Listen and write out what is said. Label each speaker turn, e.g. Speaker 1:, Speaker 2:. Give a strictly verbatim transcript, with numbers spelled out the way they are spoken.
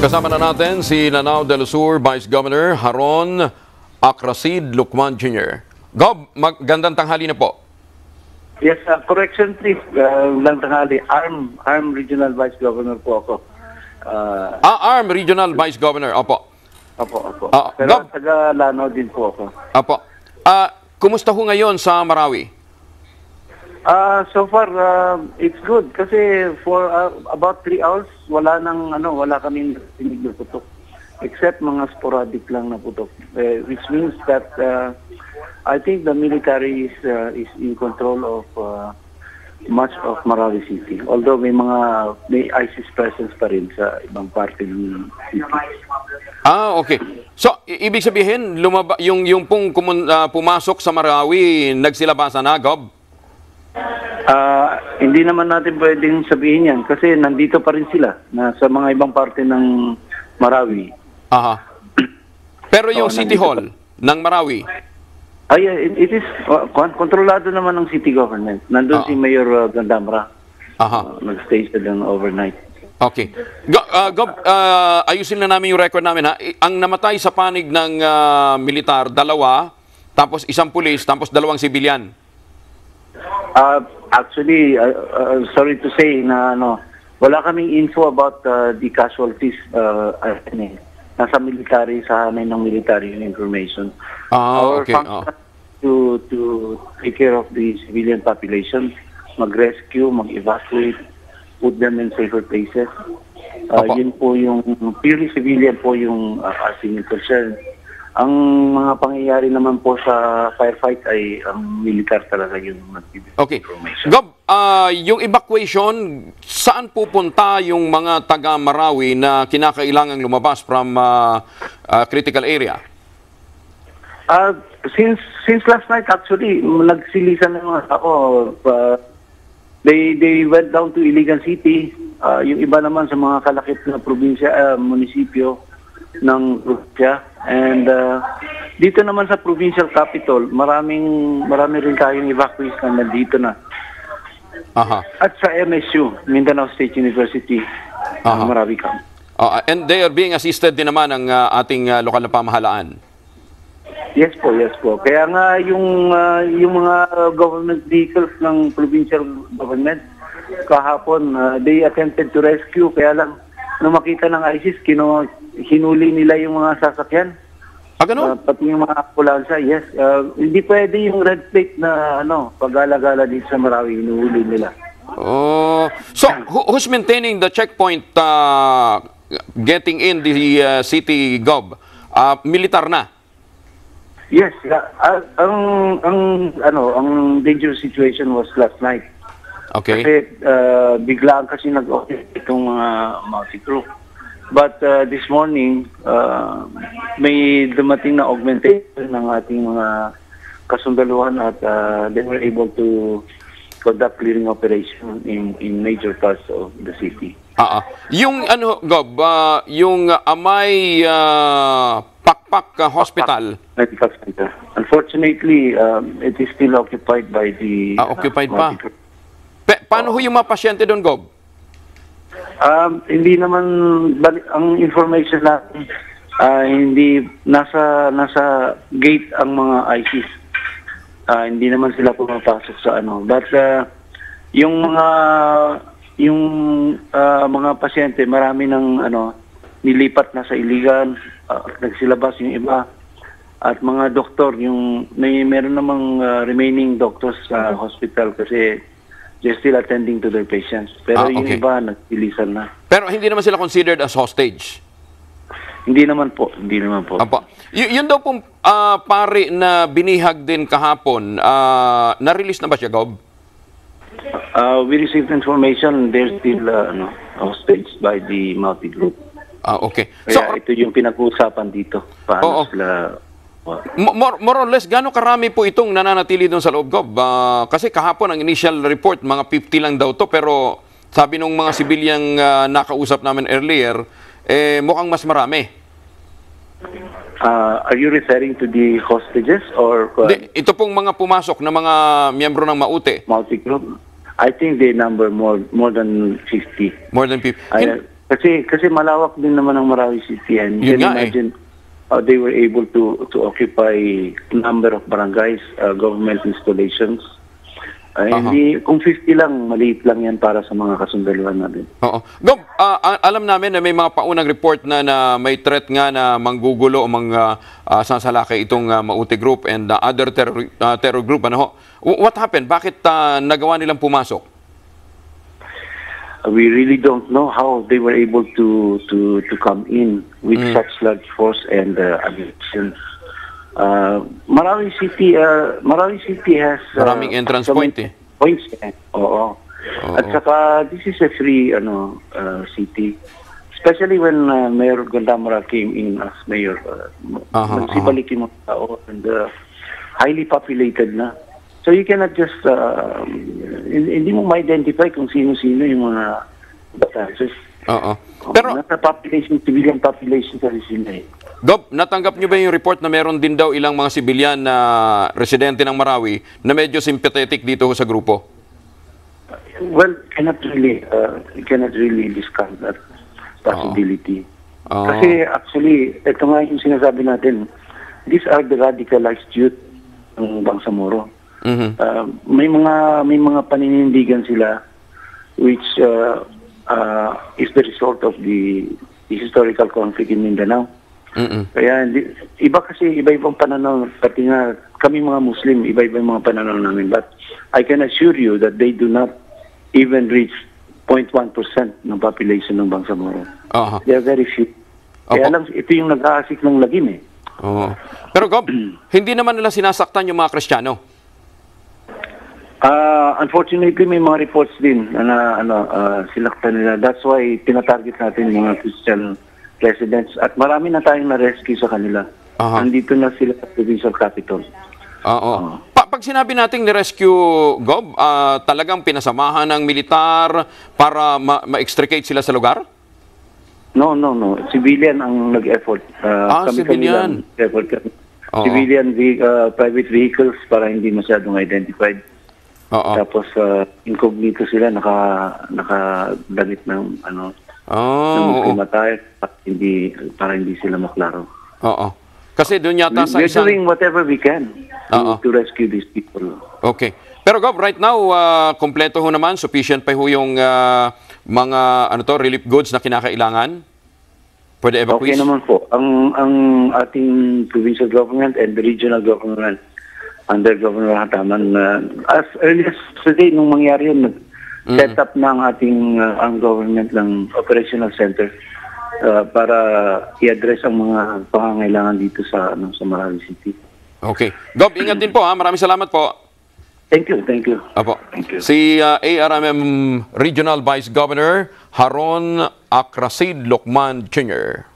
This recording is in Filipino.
Speaker 1: Kasama na natin si Lanao del Sur Vice Governor Haron Acrasid Lucman Junior Gob, magandang tanghali na po.
Speaker 2: Yes, uh, correction please. Uh, lang tanghali. ARM, ARM Regional Vice Governor po ako. Uh,
Speaker 1: Ah, ARM Regional Vice Governor, opo.
Speaker 2: Opo, opo.
Speaker 1: Ah,
Speaker 2: Pero
Speaker 1: Gob.
Speaker 2: taga Lanao din po ako.
Speaker 1: Opo. Ah, kumusta ho ngayon sa Marawi?
Speaker 2: Uh, so far, uh, it's good. Kasi for uh, about three hours, wala nang, ano, wala kaming tinig na putok. Except mga sporadic lang na putok. Uh, which means that uh, I think the military is uh, is in control of uh, much of Marawi City. Although may mga may ISIS presence pa rin sa ibang parte ng city.
Speaker 1: Ah, okay. So, i- ibig sabihin, lumaba, yung, yung pong kumun, ah, pumasok sa Marawi, nagsilabasan na, Gob?
Speaker 2: Ah, hindi naman natin pwedeng sabihin yan kasi nandito pa rin sila na sa mga ibang parte ng Marawi.
Speaker 1: Aha. Pero yung
Speaker 2: Oo,
Speaker 1: City
Speaker 2: nandito
Speaker 1: Hall ng Marawi,
Speaker 2: Ay, uh, it, it is uh, kon- kontrolado naman ng city government. Nandun
Speaker 1: Oo.
Speaker 2: si Mayor uh, Gandamra.
Speaker 1: aha.
Speaker 2: Uh, nag-stay sila ng overnight.
Speaker 1: Okay. Go, ah, Gob, ah, ayusin na namin yung record namin, ha? I- Ang namatay sa panig ng ah, militar, dalawa, tapos isang pulis, tapos dalawang sibilyan.
Speaker 2: Uh, actually, uh, uh, sorry to say na ano, wala kaming info about uh, the casualties. Uh, uh, ano eh, nasa military, sa hanay ng military yung information.
Speaker 1: Ah,
Speaker 2: Our
Speaker 1: okay.
Speaker 2: function
Speaker 1: Oh.
Speaker 2: to to take care of the civilian population, mag-rescue, mag-evacuate, put them in safer places. Uh,
Speaker 1: Opo.
Speaker 2: yun po yung purely civilian po yung uh, ating concern. Ang mga pangyayari naman po sa firefight ay ang militar talaga yung nagbibigay
Speaker 1: Okay.
Speaker 2: information.
Speaker 1: Gob, ah, yung evacuation, saan pupunta yung mga taga Marawi na kinakailangang lumabas from ah, ah, critical area?
Speaker 2: Uh, since since last night actually, nagsilisan na mga ako. Uh, they they went down to Iligan City. Uh, yung iba naman sa mga kalakip na probinsya, uh, munisipyo ng probinsya. And uh, dito naman sa provincial capital, maraming marami rin tayong evacuees na nandito na.
Speaker 1: Aha.
Speaker 2: At sa M S U, Mindanao State University, uh,
Speaker 1: Aha.
Speaker 2: Marawi Camp.
Speaker 1: Ah, and they are being assisted din naman ng ah, ating ah, lokal na pamahalaan.
Speaker 2: Yes po, yes po. Kaya nga yung ah, yung mga government vehicles ng provincial government kahapon, ah, they attempted to rescue. Kaya lang, nung makita ng ISIS, kino, hinuli nila yung mga sasakyan.
Speaker 1: Ah, ganun?
Speaker 2: Ah, pati yung mga ambulansya, yes. Ah, hindi pwede yung red plate na ano, pag-alagala dito sa Marawi, hinuhuli nila.
Speaker 1: Oh, so who- who's maintaining the checkpoint ah, getting in the ah, city, Gob? Ah, militar na.
Speaker 2: Yes, ah, ah, ang ang ano, ang dangerous situation was last night.
Speaker 1: Okay.
Speaker 2: Kasi uh, biglaan kasi nag-operate itong mga multi-group. But uh, this morning, uh, may dumating na augmentation ng ating mga kasundaluhan at uh, they were able to conduct clearing operation in in major parts of the city.
Speaker 1: Ah, ah. Yung ano, Gob, ah, yung ah, Amay ah, Pakpak ah, Hospital,
Speaker 2: Medical center. Unfortunately, um, it is still occupied by the
Speaker 1: Ah, occupied pa.
Speaker 2: multi-group.
Speaker 1: pe, paano ho yung mga pasyente doon, Gob?
Speaker 2: Um, hindi naman bali- ang information natin ah, hindi nasa nasa gate ang mga ISIS. Ah, hindi naman sila pumapasok sa ano. But ah, yung mga yung ah, mga pasyente, marami ng ano nilipat na sa Iligan, ah, nagsilabas yung iba. At mga doktor, yung may meron namang ah, remaining doctors sa hospital kasi they're still attending to their patients. Pero
Speaker 1: Ah,
Speaker 2: yung
Speaker 1: okay.
Speaker 2: iba, nagpilisan na.
Speaker 1: Pero hindi naman sila considered as hostage.
Speaker 2: Hindi naman po, hindi naman po.
Speaker 1: Apo. Y- yun daw pong ah, pare na binihag din kahapon, ah, na-release na ba siya, Gob?
Speaker 2: Uh, we received information, they're still uh, ano, hostage by the multi-group.
Speaker 1: Ah, okay. So,
Speaker 2: Kaya ito yung pinag-uusapan dito. Paano
Speaker 1: Oo.
Speaker 2: sila... uh,
Speaker 1: mo- more, more or less, gaano karami po itong nananatili doon sa loob, Gob? Ah, kasi kahapon, ang initial report, mga fifty lang daw to, pero sabi nung mga sibilyang ah, nakausap namin earlier, eh, mukhang mas marami.
Speaker 2: uh, are you referring to the hostages or uh,
Speaker 1: Di, ito pong mga pumasok na mga miyembro ng Maute,
Speaker 2: multi-group? I think they number more more than fifty.
Speaker 1: more than fifty.
Speaker 2: I, Kasi kasi malawak din naman ang Marawi City, and you
Speaker 1: Yun
Speaker 2: can
Speaker 1: nga eh.
Speaker 2: imagine how they were able to to occupy number of barangays, uh, government installations. Uh,
Speaker 1: Aha.
Speaker 2: hindi, kung fifty lang, maliit lang yan para sa mga kasundaluhan natin.
Speaker 1: Oo. Gob, ah, a- alam namin na may mga paunang report na, na may threat nga na manggugulo o mga uh, sasalakay itong uh, Mauti Group and uh, other terror, uh, terror group. Ano ho? W- What happened? Bakit uh, nagawa nilang pumasok?
Speaker 2: Uh, we really don't know how they were able to to to come in with such large force and uh, ammunition. Uh, Marawi City, uh, Marawi City has uh,
Speaker 1: Maraming entrance
Speaker 2: so many
Speaker 1: point eh.
Speaker 2: Points, eh. Oo.
Speaker 1: Oo.
Speaker 2: At saka, this is a free ano uh, city. Especially when uh, Mayor Gandamara came in as mayor. Uh,
Speaker 1: Aha,
Speaker 2: nagsibalik yung mga tao and uh, highly populated na. So you cannot just, uh, hindi mo ma-identify kung sino-sino yung mga batas.
Speaker 1: Oo. Pero,
Speaker 2: Nasa population, civilian population kasi sila eh.
Speaker 1: Gob, natanggap niyo ba yung report na meron din daw ilang mga sibilyan na residente ng Marawi na medyo sympathetic dito ho sa grupo?
Speaker 2: Well, cannot really, uh, cannot really discount that possibility.
Speaker 1: Oo.
Speaker 2: Kasi actually, ito nga yung sinasabi natin, these are the radicalized youth ng Bangsamoro.
Speaker 1: Mhm.
Speaker 2: Uh, may mga may mga paninindigan sila which uh, uh, is the result of the, the historical conflict in Mindanao.
Speaker 1: Mm-mm.
Speaker 2: Kaya hindi- iba kasi iba-ibang pananaw, pati nga kami mga Muslim, iba-iba yung mga pananaw namin. But I can assure you that they do not even reach zero point one percent ng population ng Bangsamoro.
Speaker 1: Aha.
Speaker 2: They are very few. Kaya
Speaker 1: Opo.
Speaker 2: lang, ito yung nag-aasik ng lagim eh.
Speaker 1: Oo. Pero Gob, hindi naman nila sinasaktan yung mga Kristiyano.
Speaker 2: Ah, unfortunately, may mga reports din na, na ano, ah, silaktan nila. That's why tinatarget natin yung mga Christian residents. At marami na tayong na-rescue sa kanila.
Speaker 1: Aha.
Speaker 2: Nandito na sila sa provincial capital.
Speaker 1: Oo. Pa- pag sinabi nating ni-rescue, Gob, ah, talagang pinasamahan ng militar para ma- ma-extricate sila sa lugar?
Speaker 2: No, no, no. Civilian ang nag-effort.
Speaker 1: Ah, civilian.
Speaker 2: Lang effort kami.
Speaker 1: Oo.
Speaker 2: Civilian ve- ah, private vehicles para hindi masyadong identified.
Speaker 1: Oo.
Speaker 2: Tapos uh, incognito sila, naka nakadamit ng ano,
Speaker 1: Oo.
Speaker 2: ng
Speaker 1: oo.
Speaker 2: klimatay para hindi para hindi sila maklaro.
Speaker 1: Oo. Kasi doon yata sa
Speaker 2: We're
Speaker 1: isang...
Speaker 2: doing whatever we can to,
Speaker 1: Oo.
Speaker 2: to rescue these people.
Speaker 1: Okay. Pero Gob, right now, ah, kompleto ho naman, sufficient pa ho yung ah, mga ano to, relief goods na kinakailangan for the
Speaker 2: Okay
Speaker 1: evacuees?
Speaker 2: naman po. Ang ang ating provincial government and the regional government under Governor Hataman, uh, as early as today, nung mangyari yun, set up na ang ating uh, ang government ng operational center uh, para i-address ang mga pangangailangan dito sa ano, sa Marawi City.
Speaker 1: Okay. Gob, ingat din po ha. Maraming salamat po.
Speaker 2: Thank you, thank you.
Speaker 1: Apo.
Speaker 2: Thank you.
Speaker 1: Si ah, A R M M Regional Vice Governor Haron Akrasid Lokman Junior